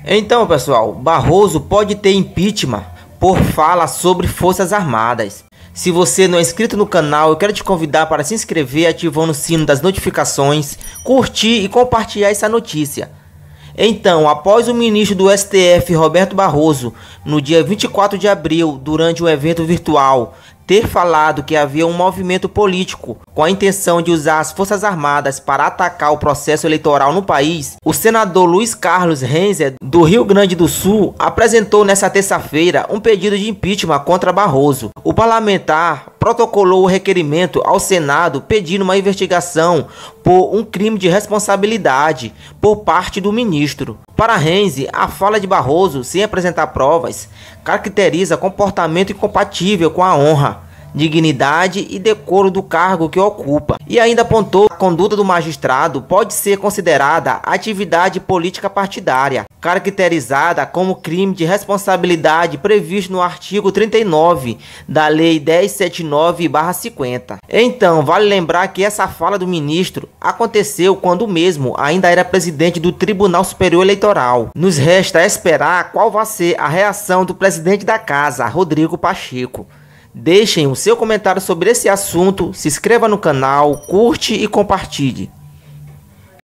Então, pessoal, Barroso pode ter impeachment por fala sobre Forças Armadas. Se você não é inscrito no canal, eu quero te convidar para se inscrever ativando o sino das notificações, curtir e compartilhar essa notícia. Então, após o ministro do STF, Roberto Barroso, no dia 24 de abril, durante um evento virtual, ter falado que havia um movimento político com a intenção de usar as Forças Armadas para atacar o processo eleitoral no país, o senador Luiz Carlos Renzer, do Rio Grande do Sul, apresentou nesta terça-feira um pedido de impeachment contra Barroso. O parlamentar protocolou o requerimento ao Senado pedindo uma investigação por um crime de responsabilidade por parte do ministro. Para Renzi, a fala de Barroso, sem apresentar provas, caracteriza comportamento incompatível com a honra, dignidade e decoro do cargo que ocupa. E ainda apontou que a conduta do magistrado pode ser considerada atividade política partidária, caracterizada como crime de responsabilidade previsto no artigo 39 da Lei 1079/50. Então, vale lembrar que essa fala do ministro aconteceu quando o mesmo ainda era presidente do Tribunal Superior Eleitoral. Nos resta esperar qual vai ser a reação do presidente da casa, Rodrigo Pacheco. Deixem o seu comentário sobre esse assunto, se inscreva no canal, curte e compartilhe.